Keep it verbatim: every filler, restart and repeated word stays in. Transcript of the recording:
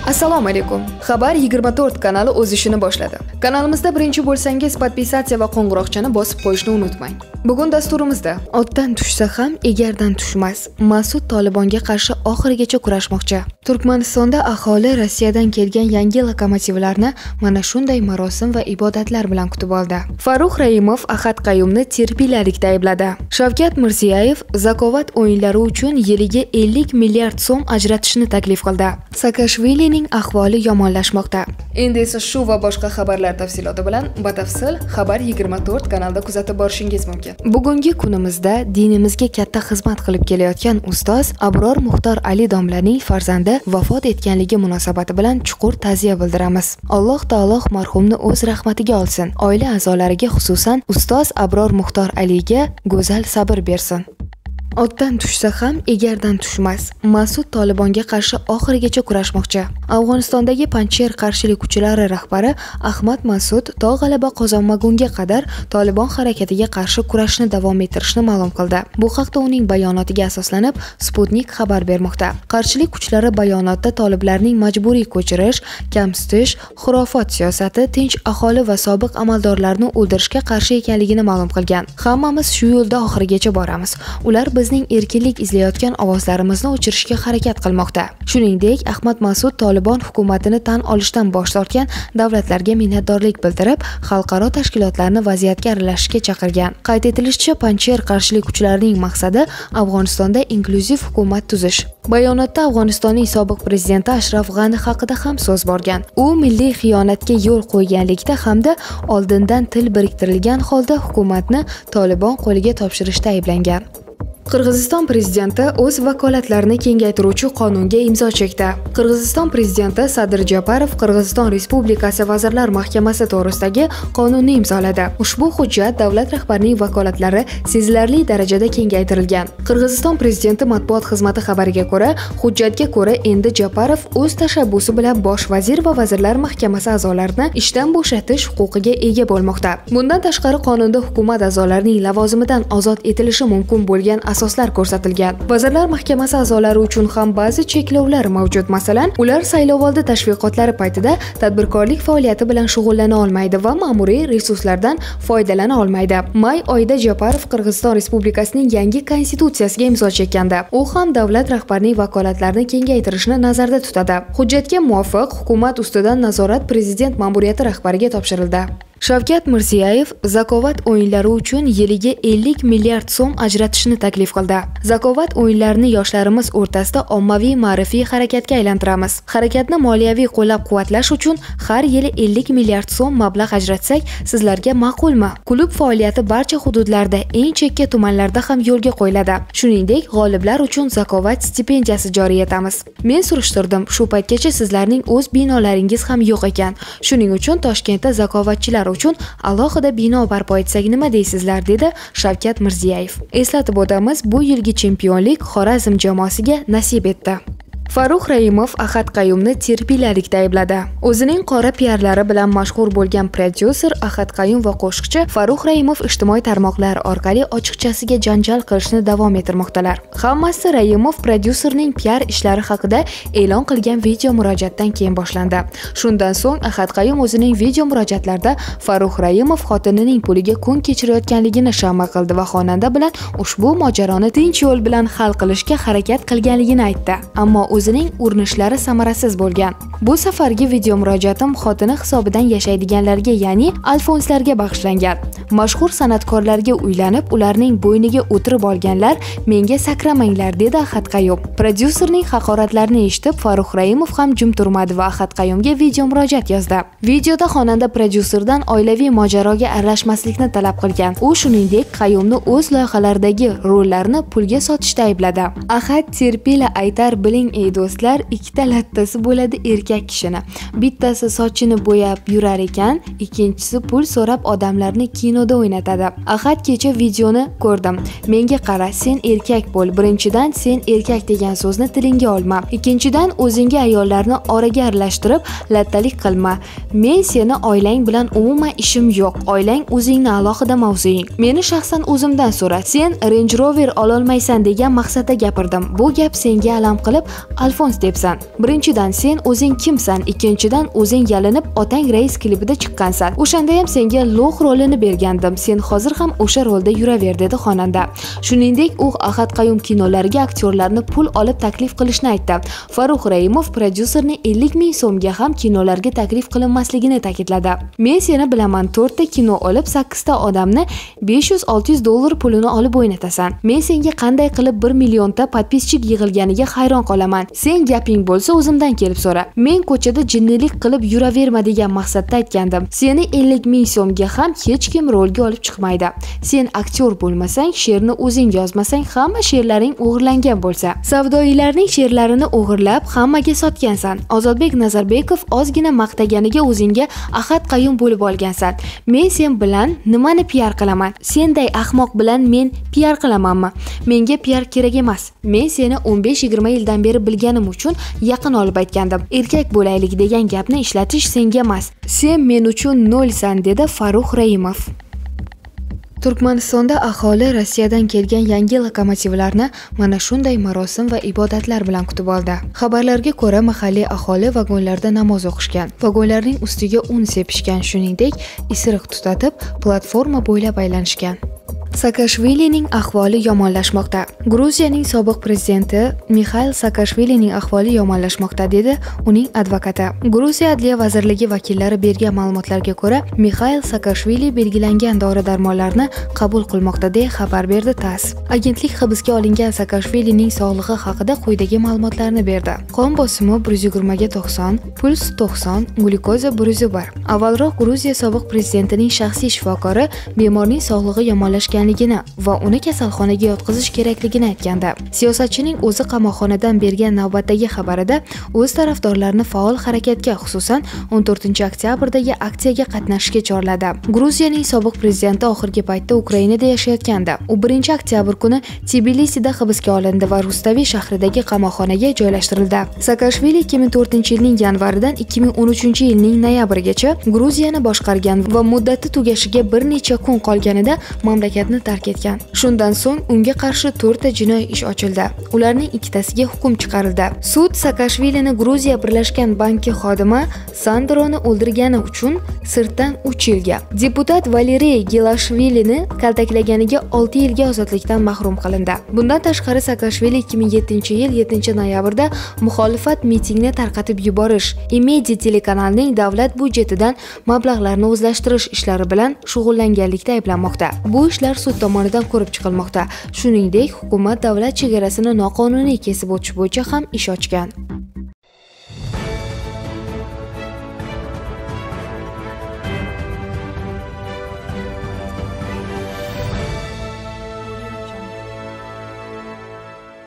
Assalomu alaykum. Xabar yigirma to'rt kanali o'z ishini boshladi. Kanalimizda birinchi bo'lsangiz, podpisatsiya va qo'ng'iroqchani bosib qo'yishni unutmang. Bugun dasturimizda otdan tushsa ham egardan tushmas. Mas'ud Tolibonga qarshi oxirigacha kurashmoqchi. Turkmanistonda aholi Rossiyadan kelgan yangi lokomotivlarni mana shunday marosim va ibodatlar bilan kutib oldi. Farruh Raimov Ahad Qayumni terpiylarlikda aybladi. Shavkat Mirziyoyev Zakovat o'yinlari uchun yiliga ellik milliard so'm ajratishni taklif qildi. Saakashvilining ahvoli yomonlashmoqda. Endi esa shu va boshqa xabarlar tafsiloti bilan batafsil Xabar yigirma to'rt kanalida kuzatib borishingiz mumkin. Bugungi kunimizda dinimizga katta xizmat qilib kelayotgan ustoz Abror Muxtor Ali domlaning farzandi vafot etganligi munosabati bilan chuqur ta'ziya bildiramiz. Alloh taolo marhumni o'z rahmatiga olsin. Oila a'zolariga, xususan ustoz Abror Muxtor Aliga go'zal sabr bersin. Otdan tushsa ham egardan tushmas. Mas'ud Tolibonga qarshi oxirigacha kurashmoqchi. Afg'onistondagi Panjsher qarshilik kuchlari rahbari Ahmad Mas'ud to g'alaba qozonmagunga qadar Tolibon harakatiga qarshi kurashni davom ettirishni ma'lum qildi. Bu haqda uning bayonotiga asoslanib Sputnik xabar bermoqda. Qarshilik kuchlari bayonotda toliblarning majburiy ko'chirish, kamsitish, xurofot siyosati, tinch aholi va sobiq amaldorlarni o'ldirishga qarshi ekanligini ma'lum qilgan. Hammamiz shu yo'lda oxirigacha boramiz. Ular bizning erkinlik izlayotgan ovozlarimizni o'chirishga harakat qilmoqda. Shuningdek, Ahmad Mas'ud Tolibon hukumatini tan olishdan bosh tortgan davlatlarga minnatdorlik bildirib, xalqaro tashkilotlarni vaziyatga aralashishga chaqirgan. Qayd etilishicha, Panjsher qarshilik kuchlarining maqsadi Afg'onistonda inklyuziv hukumat tuzish. Bayonotda Afg'onistonning sobiq prezidenti Ashraf G'ani haqida ham so'z borgan. U milliy xiyonatga yo'l qo'yganlikda hamda oldindan til biriktirilgan holda hukumatni Tolibon qo'liga topshirishda ayblangan. Qirg'iziston prezidenti o'z vakolatlarini kengaytiruvchi qonunga imzo chekdi. Qirg'iziston prezidenti Sadir Japarov Qirg'iziston Respublikasi Vazirlar Mahkamasi to'g'risidagi qonunni imzoladi. Ushbu hujjat davlat rahbarining vakolatlari sezilarli darajada kengaytirilgan. Qirg'iziston prezidenti matbuot xizmati xabariga ko'ra, hujjatga ko'ra endi Japarov o'z tashabbusi bilan bosh vazir va Vazirlar Mahkamasi a'zolarini ishdan bo'shatish huquqiga ega bo'lmoqda. Bundan tashqari qonunda hukumat a'zolarining lavozimidan ozod etilishi mumkin bo'lgan asoslar ko'rsatilgan. Vazirlar Mahkamasi a'zolari uchun ham ba'zi cheklovlar mavjud. Masalan, ular saylovoldi tashviqotlari paytida tadbirkorlik faoliyati bilan shug'ullana olmaydi va ma'muriy resurslardan foydalana olmaydi. May oyida Japarov Qirg'iziston Respublikasining yangi konstitutsiyasiga imzo chekkandi. U ham davlat rahbarining vakolatlarini kengaytirishni nazarda tutadi. Hujjatga muvofiq hukumat ustidan nazorat prezident ma'muriyati rahbariga topshirildi. Shavkat Mirziyoyev Zakovat o'yinlari uchun yiliga ellik milliard so'm ajratishni taklif qildi. Zakovat o'yinlarini yoshlarimiz o'rtasida ommaviy ma'rifiy harakatga aylantiramiz. Harakatni moliyaviy qo'llab-quvvatlash uchun har yili ellik milliard so'm mablag' ajratsak, sizlarga ma'qulmi? Klub faoliyati barcha hududlarda, eng chekka tumanlarda ham yo'lga qo'yiladi. Shuningdek, g'oliblar uchun Zakovat stipendiyasi joriy etamiz. Men surishtirdim, shu paytgacha sizlarning o'z binolaringiz ham yo'q ekan. Shuning uchun Toshkentda zakovatchilar uchun alohida bino barpo etsak nima deysizlar, dedi Shavkat Mirziyoyev. Eslatib o'tamiz, bu yilgi chempionlik Xorazm jamoasiga nasib etdi. Farruh Raimov Ahad Qayumni terpiylarlikda aybladi. O'zining qora piarlari bilan mashhur bo'lgan prodyuser Ahad Qayum va qo'shiqchi Farruh Raimov ijtimoiy tarmoqlar orqali ochiqchasiga janjal qilishni davom ettirmoqdalar. Hammasi Raimov prodyuserning piar ishlari haqida e'lon qilgan video murojaatdan keyin boshlandi. Shundan so'ng Ahad Qayum o'zining video murojaatlarida Farruh Raimov xotinining puliga kun kechirayotganligini shama qildi va xonanda bilan ushbu mojaroni tinch yo'l bilan hal qilishga harakat qilganligini aytdi. Ammo o'zining urinishlari samarasiz bo'lgan. Bu safargi video murojaatim xotini hisobidan yashaydiganlarga, ya'ni alfonslarga bag'ishlangan. Mashhur san'atkorlarga uylanib, ularning bo'yniga o'tirib olganlar menga sakramanglar, dedi Ahad Qayum. Prodyuserning haqoratlarini eshitib, Farruh Raimov ham jim turmadi va Ahad Qayumga video murojaat yozdi. Videoda xonanda prodyuserdan oilaviy mojaroga aralashmaslikni talab qilgan. U shuningdek Qayumni o'z loyihalaridagi rollarni pulga sotishda aybladi. Ahad terpila aytar biling ey do'stlar, ikkita lattasi bo'ladi erkak kishini. Bittasi sochini bo'yab yurar ekan, ikkinchisi pul so'rab odamlarni kinoda o'ynatadi. Ahad kecha videoni ko'rdim. Menga qara, sen erkak bo'l. Birinchidan, sen erkak degan so'zni tilingga olma. Ikkinchidan, o'zingga ayollarni oraga aralashtirib lattalik qilma. Men seni oilang bilan umuman ishim yo'q. Oilang o'zingni alohida mavzuing. Meni shaxsan o'zimdan so'ra. Sen Range Rover ololmaysan degan maqsadda gapirdim. Bu gap senga alam qilib, Alfons debsan. Birinchidan sen o'zing kimsan, ikkinchidan o'zing yalinib otang rais klipida chiqqansan. O'shanda ham senga lo'q rolini bergandim. Sen hozir ham o'sha rolda yuraver dedi xonanda. Shuningdek, u Ahad Qayum kinolariga aktyorlarni pul olib taklif qilishni aytdi. Farruh Raimov prodyuserni ellik ming so'mga ham kinolarga taklif qilinmasligini ta'kidladi. Men seni bilaman, to'rtta kino olib sakkizta odamni besh yuz olti yuz dollar pulini olib o'ynatasan. Men senga qanday qilib bir millionta podpischik yig'ilganiga hayron qolaman. Sen gaping bo'lsa o'zimdan kelib so'ra. Men ko'chada jinnilik qilib yuraverma degan maqsadda aytgandim. Seni ellik ming so'mga ham hech kim rolga olib chiqmaydi. Sen aktyor bo'lmasang, she'rni o'zing yozmasang, hamma she'rlaring o'g'irlangan bo'lsa, savdoyilarning she'rlarini o'g'irlab hammaga sotgansan. Ozodbek Nazarbekov ozgina maqtaganiga o'zingga Ahad Qayum bo'lib olgansan. Men sen bilan nimani P R qilaman? Senday ahmoq bilan men P R qilamanmi? Menga P R kerak emas. Men seni o'n besh yigirma yildan beri bilganim uchun yaqin olib aytgandim. Erkak bo'laylik degan gapni ishlatish senga emas. Sen men uchun nolsan dedi Farruh Raimov. Turkmanistonda aholi Rossiyadan kelgan yangi lokomotivlarni mana shunday marosim va ibodatlar bilan kutib oldi. Xabarlarga ko'ra, mahalliy aholi vagonlarda namoz o'qishgan, vagonlarning ustiga un sepishgan, shuningdek, isiriq tutatib, platforma bo'ylab aylanishgan. Saakashvilining ahvoli yomonlashmoqda. Gruziyaning sobiq prezidenti Mixail Saakashvilining ahvoli yomonlashmoqda dedi uning advokati. Gruziya Adliya vazirligi vakillari bergan ma'lumotlarga ko'ra, Mixail Saakashvili belgilangan dori-darmonlarni qabul qilmoqda deya xabar berdi TASS. Agentlik hibsga olingan Saakashvilining sog'lig'i haqida quyidagi ma'lumotlarni berdi. Qon bosimi bir yuz yigirma ga to'qson, puls to'qson, glyukoza bir yuz bir. Avvalroq Gruziya sobiq prezidentining shaxsiy shifokori bemorning sog'lig'i yomonlashgan va uni kasalxonaga yotqizish kerakligini aytgandi. Siyosatchining o'zi qamoqxonadan bergan navbatdagi xabarida o'z tarafdorlarini faol harakatga, xususan o'n to'rtinchi oktyabrdagi aksiyaga qatnashishga chorladi. Gruziyaning sobiq prezidenti oxirgi paytda Ukrainada yashayotgandi. U birinchi oktyabr kuni Tbilisida hibsga olindi va Rustavi shahridagi qamoqxonaga joylashtirildi. Saakashvili ikki ming to'rtinchi yilning yanvaridan ikki ming o'n uchinchi yilning noyabrigacha Gruziyani boshqargan va muddati tugashiga bir necha kun qolganida mamlakat tark etgan. Shundan so'ng unga qarshi to'rtta jinoiy ish ochildi. Ularning ikkitasiga hukm chiqarildi. Sud Saakashvilini Gruziya Birlashgan banki xodimi Sandroni o'ldirgani uchun sirtdan uch yilga, deputat Valeriy Gilashvilini kaltaklaganiga olti yilga ozodlikdan mahrum qilindi. Bundan tashqari Saakashvili ikki ming yettinchi yil yettinchi noyabrda muxolifat mitingni tarqatib yuborish, Imedi telekanalining davlat byudjetidan mablag'larni o'zlashtirish ishlari bilan shug'ullanganlikda ayblanmoqda. Bu ishlar sud tomonidan ko'rib chiqilmoqda. Shuningdek, hukumat davlat chegarasini noqonuniy kesib o'tish bo'yicha ham ish ochgan.